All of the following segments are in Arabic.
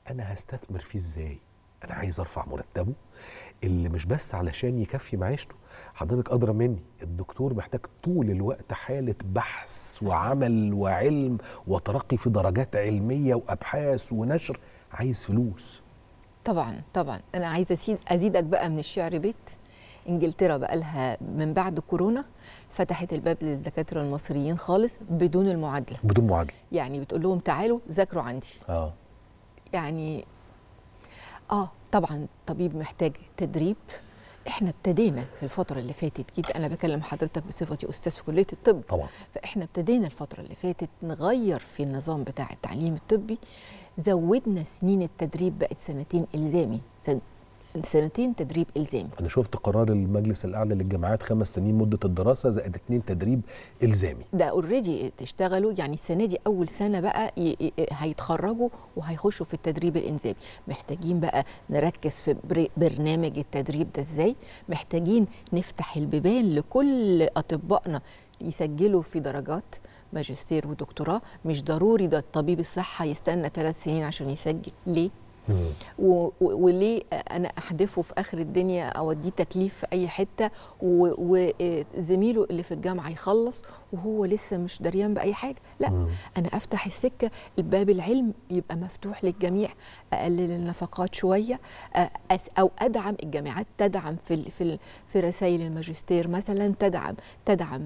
انا هستثمر فيه ازاي؟ انا عايز ارفع مرتبه اللي مش بس علشان يكفي معيشته. حضرتك ادرى مني، الدكتور محتاج طول الوقت حاله بحث صحيح. وعمل وعلم وترقي في درجات علميه وابحاث ونشر، عايز فلوس. طبعا طبعا، انا عايزه ازيدك بقى من الشعر بيت. انجلترا بقى لها من بعد كورونا فتحت الباب للدكاتره المصريين خالص بدون المعادله. بدون معادله. يعني بتقول لهم تعالوا ذاكروا عندي. يعني طبعا الطبيب محتاج تدريب. احنا ابتدينا في الفتره اللي فاتت كده، انا بكلم حضرتك بصفتي استاذ في كليه الطب طبعا. فاحنا ابتدينا الفتره اللي فاتت نغير في النظام بتاع التعليم الطبي. زودنا سنين التدريب، بقت سنتين الزامي، سنتين تدريب الزامي. انا شفت قرار المجلس الاعلى للجامعات 5 سنين مده الدراسه زائد 2 تدريب الزامي. ده اوريدي تشتغلوا، يعني السنه دي اول سنه بقى هيتخرجوا وهيخشوا في التدريب الانزامي. محتاجين بقى نركز في برنامج التدريب ده ازاي. محتاجين نفتح البيبان لكل اطبائنا يسجلوا في درجات ماجستير ودكتوراه. مش ضروري ده الطبيب الصحه يستنى 3 سنين عشان يسجل. ليه؟ وليه انا احدفه في اخر الدنيا اوديه تكليف في اي حته وزميله اللي في الجامعه يخلص وهو لسه مش دريان باي حاجه؟ لا، انا افتح السكه، الباب العلم يبقى مفتوح للجميع، اقلل النفقات شويه، او ادعم الجامعات، تدعم في رسائل الماجستير مثلا، تدعم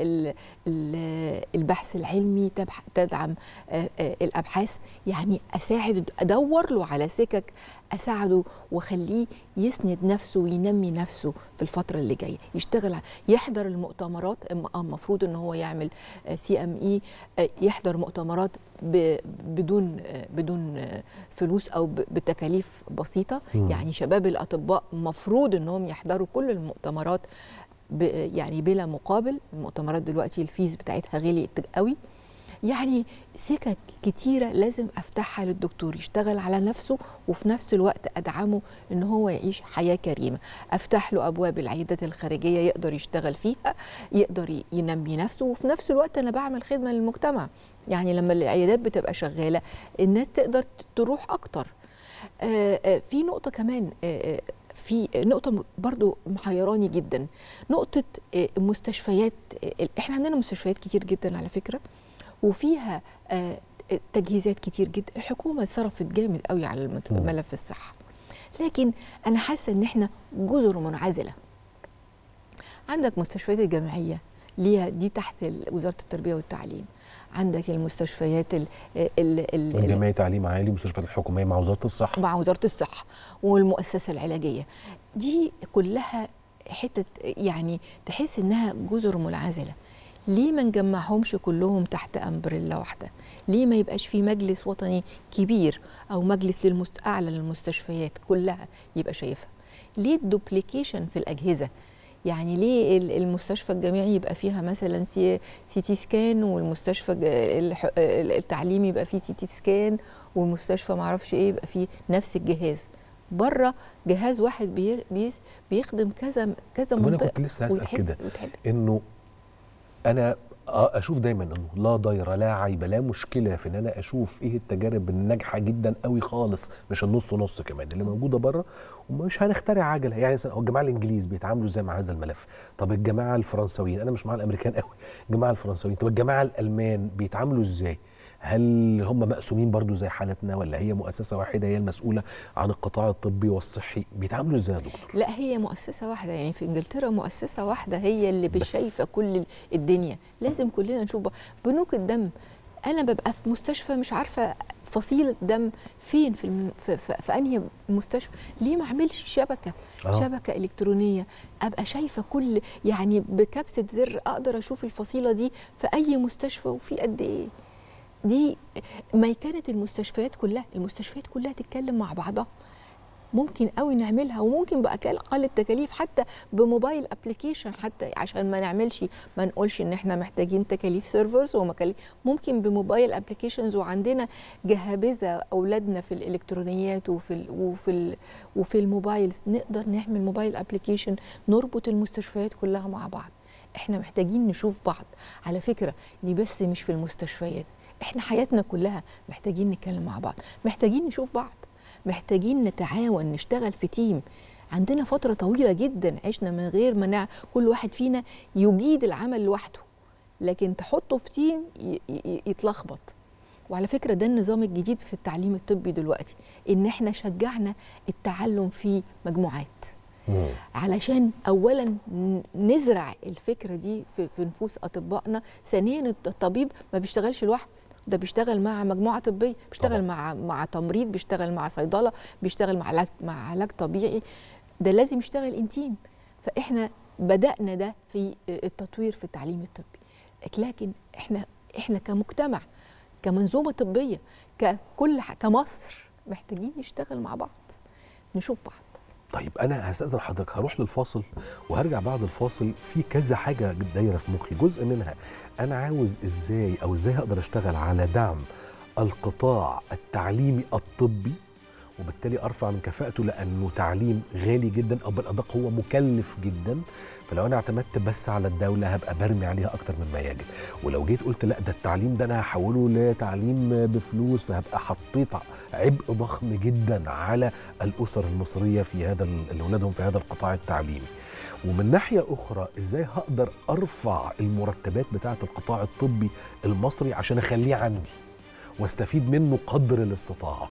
البحث العلمي، تدعم الابحاث. يعني اساعد، ادور له على سكك اساعده واخليه يسند نفسه وينمي نفسه في الفتره اللي جايه. يشتغل، يحضر المؤتمرات. المفروض ان هو يعمل CME، يحضر مؤتمرات بدون فلوس او بتكاليف بسيطه. يعني شباب الاطباء مفروض انهم يحضروا كل المؤتمرات يعني بلا مقابل. المؤتمرات دلوقتي الفيز بتاعتها غليت قوي. يعني سكك كتيرة لازم أفتحها للدكتور يشتغل على نفسه، وفي نفس الوقت أدعمه إن هو يعيش حياة كريمة. أفتح له أبواب العيادات الخارجية يقدر يشتغل فيها، يقدر ينمي نفسه، وفي نفس الوقت أنا بعمل خدمة للمجتمع. يعني لما العيادات بتبقى شغالة الناس تقدر تروح أكتر. في نقطة كمان، في نقطة برضو محيراني جدا، نقطة مستشفيات. احنا عندنا مستشفيات كتير جدا على فكرة، وفيها تجهيزات كتير جدا. الحكومة صرفت جامد قوي على ملف الصحة، لكن أنا حاسة إن إحنا جزر منعزلة. عندك مستشفيات الجامعية ليها دي تحت وزارة التربية والتعليم. عندك المستشفيات الجامعية تعليم عالي، المستشفيات الحكومية مع وزارة الصحة، والمؤسسة العلاجية. دي كلها حتة يعني تحس إنها جزر منعزلة. ليه ما نجمعهمش كلهم تحت أمبريلا واحدة؟ ليه ما يبقاش في مجلس وطني كبير أو مجلس أعلى للمستشفيات كلها يبقى شايفها؟ ليه الدوبليكيشن في الأجهزة؟ يعني ليه المستشفى الجامعي يبقى فيها مثلا CT سكان، والمستشفى التعليمي يبقى فيه CT سكان، والمستشفى معرفش ايه يبقى فيه نفس الجهاز؟ بره جهاز واحد بيخدم كذا منطقة. أنا كنت لسه هسأل كده، إنه أنا أشوف دايما إنه لا ضير لا عيب لا مشكلة في إن أنا أشوف إيه التجارب الناجحة جدا قوي خالص، مش النص نص كمان اللي موجودة بره، ومش هنخترع عجلة. يعني مثلا الجماعة الإنجليز بيتعاملوا إزاي مع هذا الملف؟ طب الجماعة الفرنسويين، أنا مش مع الأمريكان قوي، الجماعة الفرنسويين، طب الجماعة الألمان بيتعاملوا إزاي؟ هل هم مقسومين برضو زي حالتنا، ولا هي مؤسسة واحدة هي المسؤولة عن القطاع الطبي والصحي؟ بيتعاملوا ازاي يا دكتور؟ لا، هي مؤسسة واحدة. يعني في انجلترا مؤسسة واحدة هي اللي شايفة كل الدنيا. لازم كلنا نشوف بنوك الدم. أنا ببقى في مستشفى مش عارفة فصيلة دم فين، في أنهي مستشفى. ليه ما أعملش شبكة إلكترونية أبقى شايفة كل، يعني بكبسة زر أقدر أشوف الفصيلة دي في أي مستشفى وفي قد إيه. دي ميكنة المستشفيات كلها تتكلم مع بعضها. ممكن قوي نعملها، وممكن بأقل التكاليف، حتى بموبايل ابلكيشن، حتى عشان ما نقولش ان احنا محتاجين تكاليف سيرفرز ممكن بموبايل ابلكيشنز. وعندنا جهابذة اولادنا في الالكترونيات وفي الموبايلز، نقدر نعمل موبايل ابلكيشن نربط المستشفيات كلها مع بعض. احنا محتاجين نشوف بعض على فكرة. دي بس مش في المستشفيات، احنا حياتنا كلها محتاجين نتكلم مع بعض، محتاجين نشوف بعض. محتاجين نتعاون، نشتغل في تيم. عندنا فترة طويلة جدا عشنا من غير ما كل واحد فينا يجيد العمل لوحده، لكن تحطه في تيم يتلخبط. وعلى فكرة ده النظام الجديد في التعليم الطبي دلوقتي، ان احنا شجعنا التعلم في مجموعات علشان اولا نزرع الفكرة دي في نفوس اطبائنا. ثانيا الطبيب ما بيشتغلش لوحده، ده بيشتغل مع مجموعة طبية، بيشتغل مع تمريض، بيشتغل مع صيدلة، بيشتغل مع علاج طبيعي، ده لازم يشتغل انتيم. فاحنا بدأنا ده في التطوير في التعليم الطبي، لكن احنا كمجتمع، كمنظومة طبية، كمصر محتاجين نشتغل مع بعض، نشوف بعض. طيب انا هستأذن حضرتك، هروح للفاصل وهرجع بعد الفاصل. في كذا حاجه دايره في مخي، جزء منها انا عاوز ازاي هقدر اشتغل على دعم القطاع التعليمي الطبي، وبالتالي ارفع من كفاءته، لانه تعليم غالي جدا، او بالادق هو مكلف جدا. فلو انا اعتمدت بس على الدوله هبقى برمي عليها اكتر مما يجب. ولو جيت قلت لا، ده التعليم ده انا هحوله لتعليم بفلوس، فهبقى حطيت عبء ضخم جدا على الاسر المصريه في هذا اولادهم في هذا القطاع التعليمي. ومن ناحيه اخرى ازاي هقدر ارفع المرتبات بتاعه القطاع الطبي المصري عشان اخليه عندي واستفيد منه قدر الاستطاعه.